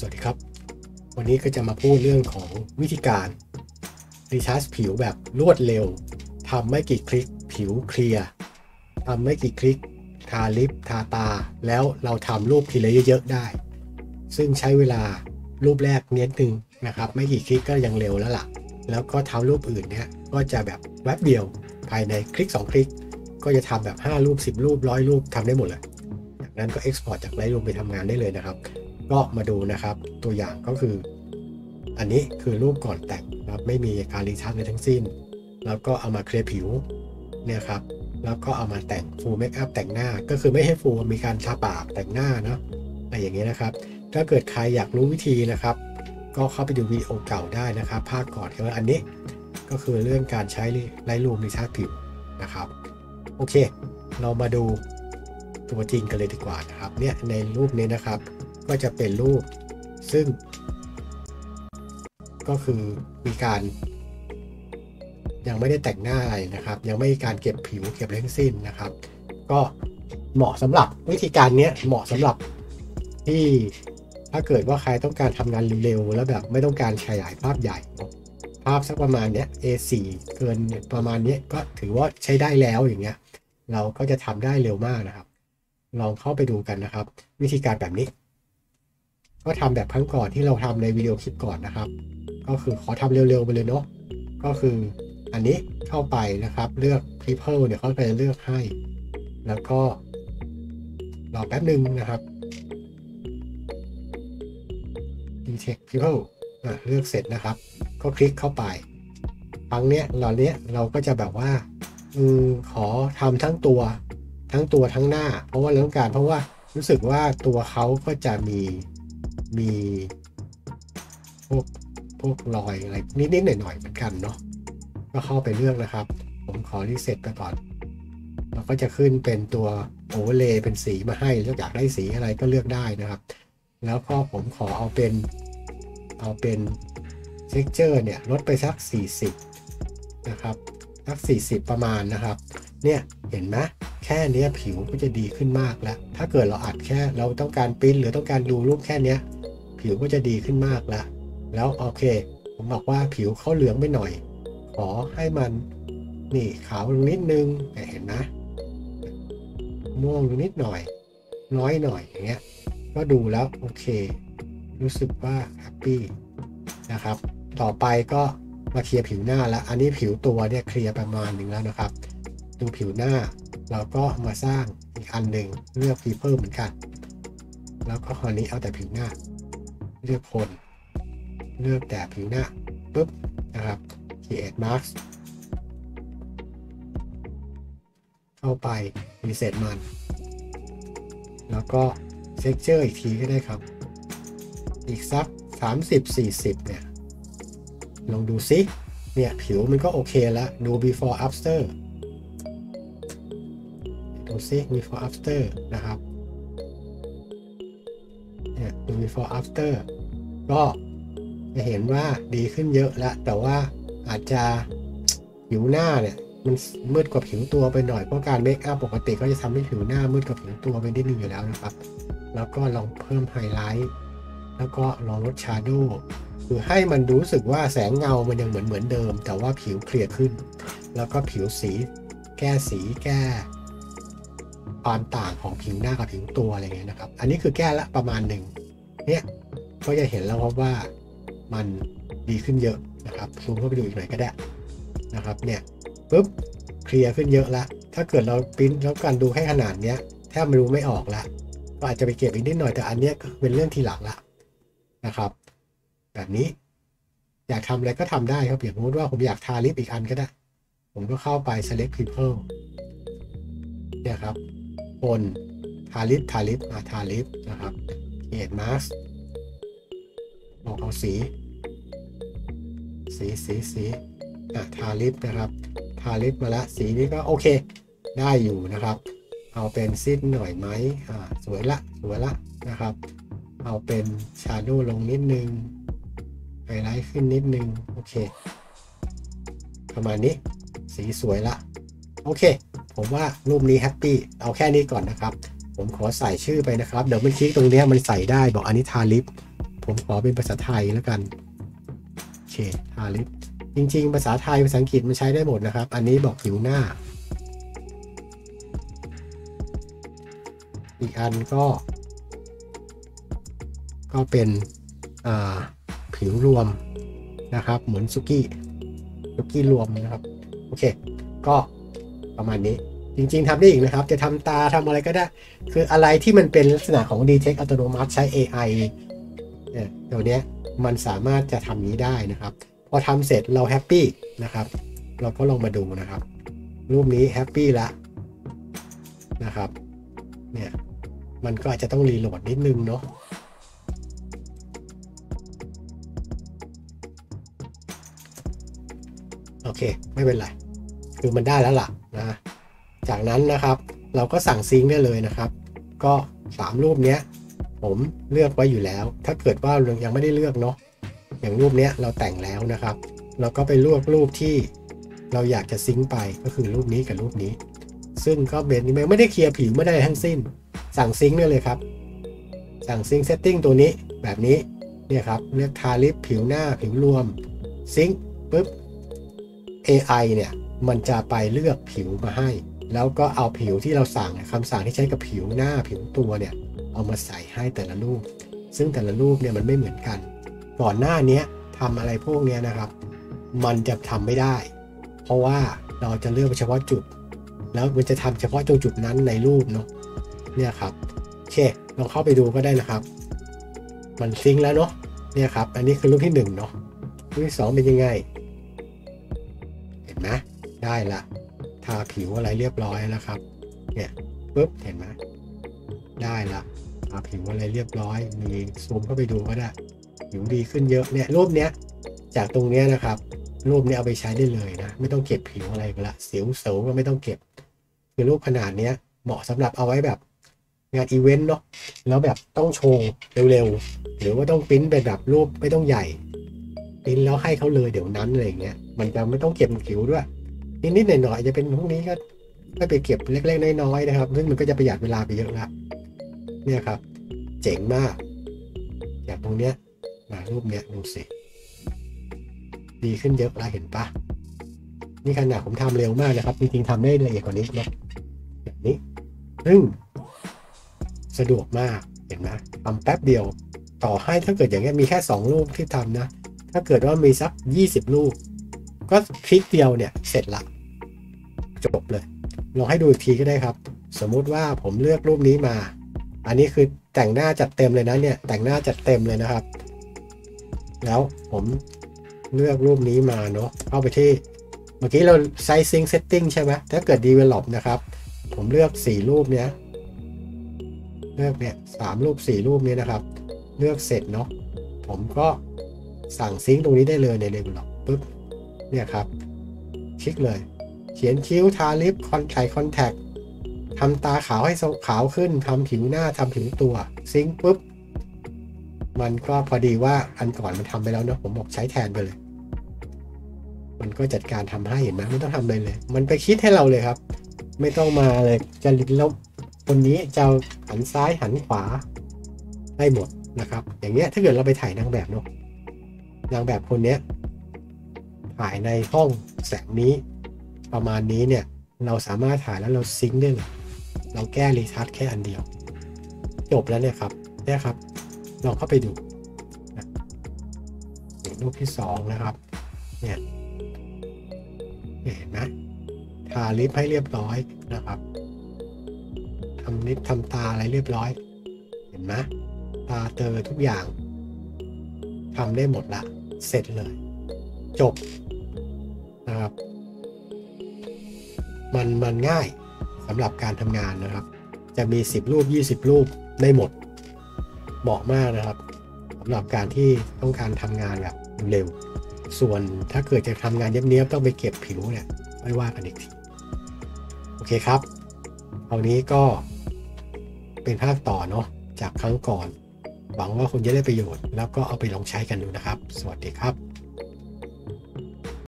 วัสดีครับวันนี้ก็จะมาพูดเรื่องของวิธีการรีทัชผิวแบบรวดเร็วทำไม่กี่คลิกผิวเคลียร์ทำไม่กี่คลิกทาลิปทาตาแล้วเราทำรูปทีละเยอะๆได้ซึ่งใช้เวลารูปแรกนิดนึงนะครับไม่กี่คลิกก็ยังเร็วแล้วล่ะแล้วก็ทำรูปอื่นเนี่ยก็จะแบบแวบเดียวภายในคลิก2คลิกก็จะทำแบบ5รูป10รูป100รูปทำได้หมดเลยจากนั้นก็ Export จาก Lightroom ไปทำงานได้เลยนะครับก็มาดูนะครับตัวอย่างก็คืออันนี้คือรูปก่อนแต่งครับไม่มีการรีทัชเลยทั้งสิ้นแล้วก็เอามาเคลียร์ผิวเนี่ยครับแล้วก็เอามาแต่งฟูลเมคอัพแต่งหน้าก็คือไม่ให้ฟูลมีการทาปากแต่งหน้าเนาะอะไรอย่างเงี้ยนะครับถ้าเกิดใครอยากรู้วิธีนะครับก็เข้าไปดูวิดีโอเก่าได้นะครับภาคก่อนคืออันนี้ก็คือเรื่องการใช้ Lightroom รีทัชผิวนะครับโอเคเรามาดูตัวจริงกันเลยดีกว่านะครับเนี่ยในรูปนี้นะครับก็จะเป็นรูปซึ่งก็คือมีการยังไม่ได้แต่งหน้าอะไรนะครับยังไม่มีการเก็บผิวเก็บทั้งสิ้นนะครับก็เหมาะสำหรับวิธีการนี้เหมาะสำหรับที่ถ้าเกิดว่าใครต้องการทำงานเร็วๆแล้วแบบไม่ต้องการขยายภาพใหญ่ภาพสักประมาณเนี้ย A4 เกินประมาณนี้ก็ถือว่าใช้ได้แล้วอย่างเงี้ยเราก็จะทำได้เร็วมากนะครับลองเข้าไปดูกันนะครับวิธีการแบบนี้ก็ทำแบบครั้งก่อนที่เราทำในวิดีโอคลิปก่อนนะครับก็คือขอทำเร็วๆไปเลยเนาะก็คืออันนี้เข้าไปนะครับเลือก People เนี่ยเขาไปเลือกให้แล้วก็รอแป๊บหนึ่งนะครับ Detect People เลือกเสร็จนะครับก็คลิกเข้าไปครั้งเนี้ยเราก็จะแบบว่าขอทำทั้งตัวทั้งหน้าเพราะว่าเราต้องการเพราะว่ารู้สึกว่าตัวเขาก็จะมีพวกรอยอะไรนิดๆหน่อยๆเหมือนกันเนาะก็เข้าไปเลือกนะครับผมขอรีเซ็ตไปก่อนเราก็จะขึ้นเป็นตัวโอเวอร์เลย์เป็นสีมาให้แล้วอยากได้สีอะไรก็เลือกได้นะครับแล้วก็ผมขอเอาเป็นเท็กเจอร์เนี่ยลดไปสัก40นะครับสัก40ประมาณนะครับเนี่ยเห็นไหมแค่นี้ผิวก็จะดีขึ้นมากแล้วถ้าเกิดเราอัดแค่เราต้องการปริ้นหรือต้องการดูรูปแค่นี้ผิวก็จะดีขึ้นมากแล้วโอเคผมบอกว่าผิวเขาเหลืองไปหน่อยขอให้มันนี่ขาวลงนิดนึงเห็นไหมม่วงลงนิดหน่อยน้อยหน่อยอย่างเงี้ยก็ดูแล้วโอเครู้สึกว่าแฮปปี้นะครับต่อไปก็มาเคลียร์ผิวหน้าแล้วอันนี้ผิวตัวเนี่ยเคลียร์ประมาณหนึ่งแล้วนะครับดูผิวหน้าเราก็มาสร้างอีกอันหนึ่งเลือก People เหมือนกันแล้วก็คราวนี้เอาแต่ผิวหน้าเลือกคนเลือกแต่ผิวหน้าปุ๊บนะครับ Create Mask เข้าไป Reset มันแล้วก็ Texture อีกทีก็ได้ครับอีกสัก30-40เนี่ยลองดูซิเนี่ยผิวมันก็โอเคแล้วดู before after ดูซิ before after นะครับเนี่ยดู before after ก็จะเห็นว่าดีขึ้นเยอะแล้วแต่ว่าอาจจะผิวหน้าเนี่ยมันมืดกว่าผิวตัวไปหน่อยเพราะการเมคอัพปกติก็จะทำให้ผิวหน้ามืดกว่าผิวตัวไปนิดนึงอยู่แล้วนะครับแล้วก็ลองเพิ่มไฮไลท์แล้วก็ลองลดชาร์โดว์คือให้มันรู้สึกว่าแสงเงามันยังเหมือนเดิมแต่ว่าผิวเคลียร์ขึ้นแล้วก็ผิวสีแก้ความต่างของผิวหน้ากับผิวตัวอะไรเงี้ยนะครับอันนี้คือแก้ละประมาณหนึ่งเนี่ยก็จะเห็นแล้วครับว่ามันดีขึ้นเยอะนะครับซูมเข้าไปดูอีกหน่อยก็ได้นะครับเนี่ยปุ๊บเคลียร์ขึ้นเยอะละถ้าเกิดเราปริ้นแล้วการดูแค่ขนาดเนี้ยแทบไม่รู้ไม่ออกละก็อาจจะไปเก็บอีกนิดหน่อยแต่อันเนี้ยเป็นเรื่องทีหลังละนะครับแบบนี้อยากทำอะไรก็ทำได้ครับอย่างสมมติว่าผมอยากทาลิปอีกอันก็ได้ผมก็เข้าไป select people เนี่ยครับคนทาลิปทาลิปนะครับ create mask บอกเอาสีทาลิปนะครับทาลิปมาละสีนี้ก็โอเคได้อยู่นะครับเอาเป็นซิดหน่อยไหมสวยละนะครับเอาเป็นชาโดว์ลงนิดนึงไฮไลท์ขึ้นนิดนึงโอเคประมาณนี้สีสวยละโอเคผมว่ารูปนี้แฮปปี้เอาแค่นี้ก่อนนะครับผมขอใส่ชื่อไปนะครับเดี๋ยวมันคลิกตรงนี้มันใส่ได้บอกอันนี้ทาลิปผมขอเป็นภาษาไทยแล้วกันโอเคทาลิปจริงๆภาษาไทยภาษาอังกฤษมันใช้ได้หมดนะครับอันนี้บอกผิวหน้าอีกอันก็เป็นผิวรวมนะครับเหมือนซุกี้รวมนะครับโอเคก็ประมาณนี้จริงๆทำได้อีกนะครับจะทำตาทำอะไรก็ได้คืออะไรที่มันเป็นลักษณะของ Detect อัตโนมัติใช้ AI เนี่ยเดี๋ยวนี้มันสามารถจะทำนี้ได้นะครับพอทำเสร็จเราแฮปปี้นะครับเราก็ลองมาดูนะครับรูปนี้แฮปปี้แล้วนะครับเนี่ยมันก็อาจจะต้องรีโหลดนิดนึงเนาะโอเคไม่เป็นไรคือมันได้แล้วล่ะนะจากนั้นนะครับเราก็สั่งซิงค์ได้เลยนะครับก็3รูปนี้ผมเลือกไว้อยู่แล้วถ้าเกิดว่ายังไม่ได้เลือกเนาะอย่างรูปนี้เราแต่งแล้วนะครับเราก็ไปเลือกรูปที่เราอยากจะซิงค์ไปก็คือรูปนี้กับรูปนี้ซึ่งก็ไม่ได้เคลียร์ผิวไม่ได้ทั้งสิ้นสั่งซิงค์ได้เลยครับสั่งซิงค์เซตติ้งตัวนี้แบบนี้เนี่ยครับเลือกทาลิปผิวหน้าผิวรวมซิงค์ปุ๊บ AI เนี่ยมันจะไปเลือกผิวมาให้แล้วก็เอาผิวที่เราสั่งคำสั่งที่ใช้กับผิวหน้าผิวตัวเนี่ยเอามาใส่ให้แต่ละรูปซึ่งแต่ละรูปเนี่ยมันไม่เหมือนกันก่อนหน้านี้ทำอะไรพวกนี้นะครับมันจะทำไม่ได้เพราะว่าเราจะเลือกเฉพาะจุดแล้วมันจะทำเฉพาะตรงจุดนั้นในรูปเนาะเนี่ยครับโอเคลองเข้าไปดูก็ได้นะครับมันซิงค์แล้วเนาะเนี่ยครับอันนี้คือรูปที่1เนาะรูปที่2เป็นยังไงเห็นไหมได้ละทาผิวอะไรเรียบร้อยแล้วครับเนี่ยปุ๊บเห็นไหมได้ละทาผิวอะไรเรียบร้อยมีซูมเข้าไปดูก็ได้ผิวดีขึ้นเยอะเนี่ยรูปเนี้ยจากตรงเนี้ยนะครับรูปนี้เอาไปใช้ได้เลยนะไม่ต้องเก็บผิวอะไรละสิวเสวก็ไม่ต้องเก็บคือรูปขนาดเนี้ยเหมาะสำหรับเอาไว้แบบงานอีเวนต์เนาะแล้วแบบต้องโชว์เร็วๆหรือว่าต้องปริ้นเป็นแบบรูปไม่ต้องใหญ่ปริ้นแล้วให้เขาเลยเดี๋ยวนั้นอะไรอย่างเงี้ยมันจะไม่ต้องเก็บผิวด้วยนิดๆหน่อยๆจะเป็นพวกนี้ก็ไปเก็บเล็กๆน้อยๆนะครับซึ่งมันก็จะประหยัดเวลาไปเยอะละเนี่ยครับเจ๋งมากอย่างตรงเนี้ยรูปเนี้ยดูสิดีขึ้นเยอะแล้วเห็นปะนี่ขนาดผมทำเร็วมากนะครับจริงๆทำได้ละเอียดกว่านี้นะแบบนี้ซึ่งสะดวกมากเห็นไหมทำแป๊บเดียวต่อให้ถ้าเกิดอย่างเงี้ยมีแค่2รูปที่ทำนะถ้าเกิดว่ามีสัก20รูปก็คลิกเดียวเนี่ยเสร็จละจบเลยลองให้ดูอีกทีก็ได้ครับสมมุติว่าผมเลือกรูปนี้มาอันนี้คือแต่งหน้าจัดเต็มเลยนะเนี่ยแต่งหน้าจัดเต็มเลยนะครับแล้วผมเลือกรูปนี้มาเนาะเข้าไปที่เมื่อกี้เราใช้ Sync Setting ใช่ไหมถ้าเกิด Develop นะครับผมเลือก4รูปเนี้ยเลือกเนี่ย3รูป4รูปนี้นะครับเลือกเสร็จเนาะผมก็สั่งซิงค์ตรงนี้ได้เลยใน Develop ปุ๊บเนี่ยครับคลิกเลยเขียนคิ้วทาลิปคอนแทคทำตาขาวให้ขาวขึ้นทำผิวหน้าทำผิวตัวซิงค์ปุ๊บมันก็พอดีว่าอันก่อนมันทำไปแล้วเนาะผมบอกใช้แทนไปเลยมันก็จัดการทำให้เห็นไหมไม่ต้องทำอะไรเลยมันไปคิดให้เราเลยครับไม่ต้องมาเลยจะลบคนนี้จะหันซ้ายหันขวาได้หมดนะครับอย่างเงี้ยถ้าเกิดเราไปถ่ายนางแบบเนาะนางแบบคนเนี้ยถ่ายในห้องแสงนี้ประมาณนี้เนี่ยเราสามารถถ่ายแล้วเราซิงค์ได้เลยเราแก้รีทัชแค่อันเดียวจบแล้วเนี่ยครับลองเข้าไปดูนะรูปที่2นะครับเนี่ยเห็นไหมทาลิปให้เรียบร้อยนะครับทำลิปทำตาอะไรเรียบร้อยเห็นไหมตาเตอทุกอย่างทำได้หมดละเสร็จเลยจบนะครับมันง่ายสำหรับการทำงานนะครับจะมี10รูป20รูปได้หมดเหมาะมากนะครับสำหรับการที่ต้องการทำงานแบบเร็วส่วนถ้าเกิดจะทำงานเนี้ยบๆต้องไปเก็บผิวเนี่ยไม่ว่ากันอีกทีโอเคครับคราวนี้ก็เป็นภาคต่อเนาะจากครั้งก่อนหวังว่าคุณจะได้ประโยชน์แล้วก็เอาไปลองใช้กันดูนะครับสวัสดีครับ